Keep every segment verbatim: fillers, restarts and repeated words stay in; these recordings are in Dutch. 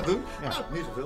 het doen? Ja. Nou, niet zoveel.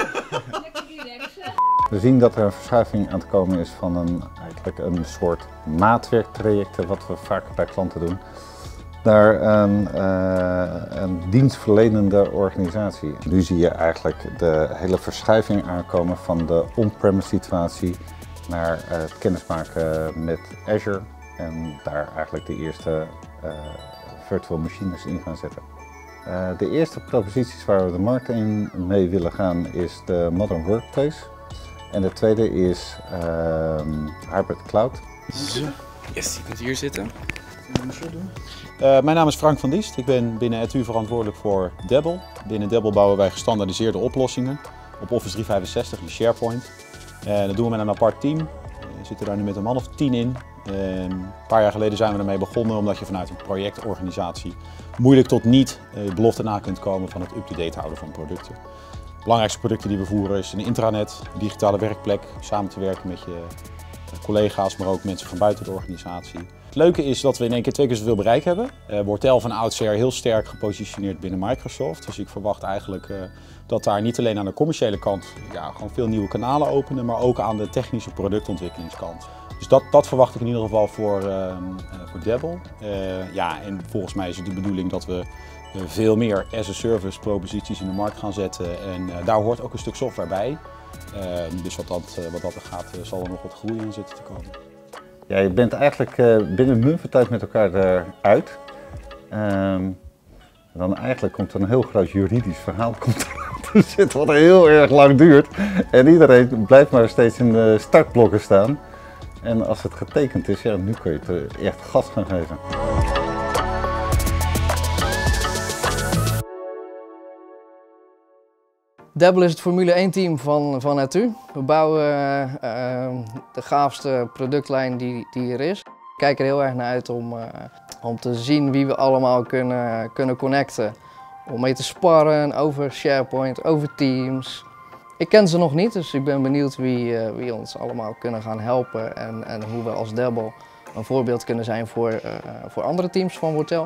We zien dat er een verschuiving aan het komen is van een, eigenlijk een soort maatwerktrajecten, wat we vaak bij klanten doen, naar een, uh, een dienstverlenende organisatie. Nu zie je eigenlijk de hele verschuiving aankomen van de on-premise situatie naar uh, het kennismaken met Azure en daar eigenlijk de eerste uh, virtual machines in gaan zetten. Uh, de eerste proposities waar we de markt in mee willen gaan is de Modern Workplace. En de tweede is uh, Hybrid Cloud. Zo. Yes, je kunt hier zitten. Uh, mijn naam is Frank van Diest. Ik ben binnen E T U verantwoordelijk voor Dabble. Binnen Dabble bouwen wij gestandaardiseerde oplossingen op Office driehonderdvijfenzestig en SharePoint. Uh, dat doen we met een apart team. We zitten daar nu met een man of tien in. Uh, een paar jaar geleden zijn we ermee begonnen omdat je vanuit een projectorganisatie moeilijk tot niet uh, belofte na kunt komen van het up-to-date houden van producten. De belangrijkste producten die we voeren is een intranet, een digitale werkplek, samen te werken met je collega's, maar ook mensen van buiten de organisatie. Het leuke is dat we in één keer twee keer zoveel bereik hebben. Uh, Wortel van oudsher heel sterk gepositioneerd binnen Microsoft. Dus ik verwacht eigenlijk uh, dat daar niet alleen aan de commerciële kant ja, gewoon veel nieuwe kanalen openen, maar ook aan de technische productontwikkelingskant. Dus dat, dat verwacht ik in ieder geval voor, uh, uh, voor Dabble. Uh, ja, en volgens mij is het de bedoeling dat we uh, veel meer as-a-service proposities in de markt gaan zetten. En uh, daar hoort ook een stuk software bij. Uh, dus wat dat, uh, wat dat gaat, uh, zal er nog wat groei in zitten te komen. Ja, je bent eigenlijk uh, binnen een tijd met elkaar eruit. Um, dan eigenlijk komt er een heel groot juridisch verhaal komt te zitten wat heel erg lang duurt. En iedereen blijft maar steeds in de startblokken staan. En als het getekend is, ja, nu kun je het echt gas gaan geven. Dabble is het Formule één team van, van E T U. We bouwen uh, uh, de gaafste productlijn die, die er is. Ik kijk er heel erg naar uit om, uh, om te zien wie we allemaal kunnen, kunnen connecten. Om mee te sparren over SharePoint, over Teams. Ik ken ze nog niet, dus ik ben benieuwd wie, uh, wie ons allemaal kunnen gaan helpen. En, en hoe we als Dabble een voorbeeld kunnen zijn voor, uh, voor andere teams van Wortel.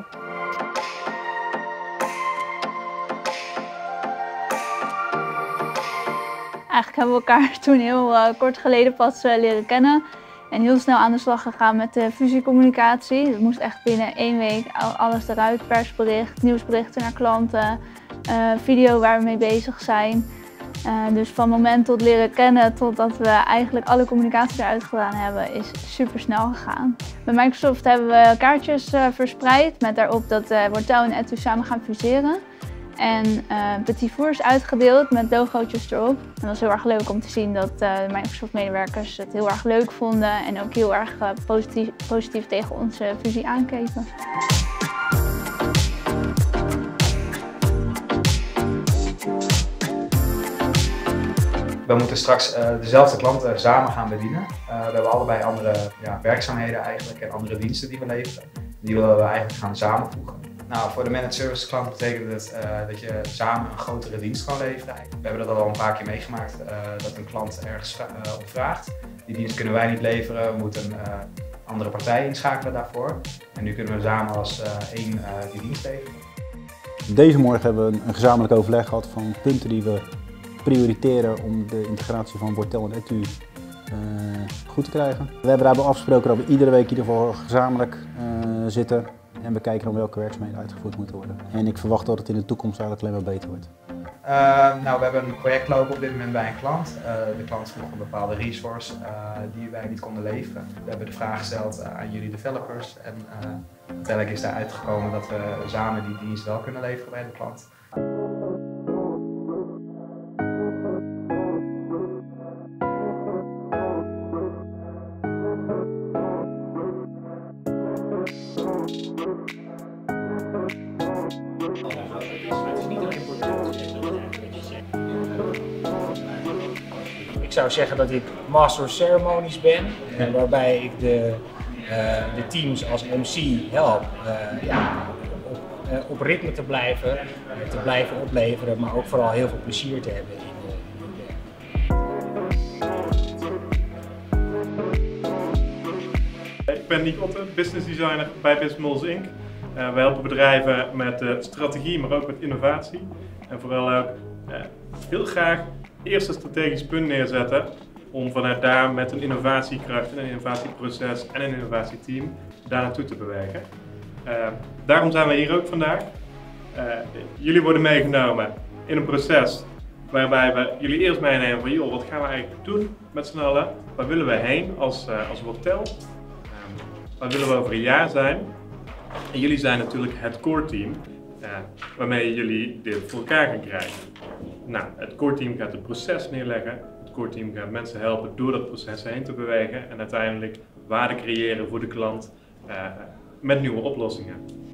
Eigenlijk hebben we elkaar toen heel uh, kort geleden pas uh, leren kennen en heel snel aan de slag gegaan met de fusiecommunicatie. Het moest echt binnen één week alles eruit, persbericht, nieuwsberichten naar klanten, uh, video waar we mee bezig zijn. Uh, dus van moment tot leren kennen totdat we eigenlijk alle communicatie eruit gedaan hebben is super snel gegaan. Bij Microsoft hebben we kaartjes uh, verspreid met daarop dat uh, Wortel en E T U samen gaan fuseren. En uh, petit fours uitgedeeld met logootjes erop. En dat was heel erg leuk om te zien dat uh, de Microsoft medewerkers het heel erg leuk vonden en ook heel erg uh, positief, positief tegen onze fusie aankeken. We moeten straks uh, dezelfde klanten samen gaan bedienen. Uh, we hebben allebei andere ja, werkzaamheden eigenlijk en andere diensten die we leveren. Die willen we eigenlijk gaan samenvoegen. Nou, voor de managed service klant betekent het uh, dat je samen een grotere dienst kan leveren. We hebben dat al een paar keer meegemaakt, uh, dat een klant ergens uh, op vraagt. Die dienst kunnen wij niet leveren, we moeten een uh, andere partij inschakelen daarvoor. En nu kunnen we samen als uh, één uh, die dienst leveren. Deze morgen hebben we een gezamenlijk overleg gehad van punten die we prioriteren om de integratie van Wortel en E T U uh, goed te krijgen. We hebben daarbij afgesproken dat we iedere week in ieder geval gezamenlijk uh, zitten. En we kijken naar welke werkzaamheden uitgevoerd moeten worden. En ik verwacht dat het in de toekomst eigenlijk alleen maar beter wordt. Uh, nou, we hebben een project lopen op dit moment bij een klant. Uh, de klant vroeg een bepaalde resource uh, die wij niet konden leveren. We hebben de vraag gesteld uh, aan jullie developers. En uh, uiteindelijk is daar uitgekomen dat we samen die dienst wel kunnen leveren bij de klant. Ik zou zeggen dat ik Master of Ceremonies ben, ja. Waarbij ik de, uh, de teams als M C help uh, ja, op, uh, op ritme te blijven, uh, te blijven opleveren, maar ook vooral heel veel plezier te hebben in de, in de werk. Ik ben Nick Otte, business designer bij Business Models incorporated. Uh, we helpen bedrijven met uh, strategie, maar ook met innovatie. En vooral ook uh, heel graag eerst een strategisch punt neerzetten om vanuit daar met een innovatiekracht en een innovatieproces en een innovatieteam daar naartoe te bewegen. Uh, daarom zijn we hier ook vandaag. Uh, jullie worden meegenomen in een proces waarbij we jullie eerst meenemen van joh, wat gaan we eigenlijk doen met z'n allen? Waar willen we heen als, uh, als hotel? Um, waar willen we over een jaar zijn? En jullie zijn natuurlijk het core team uh, waarmee jullie dit voor elkaar gaan krijgen. Nou, het core team gaat het proces neerleggen. Het core team gaat mensen helpen door dat proces heen te bewegen en uiteindelijk waarde creëren voor de klant uh, met nieuwe oplossingen.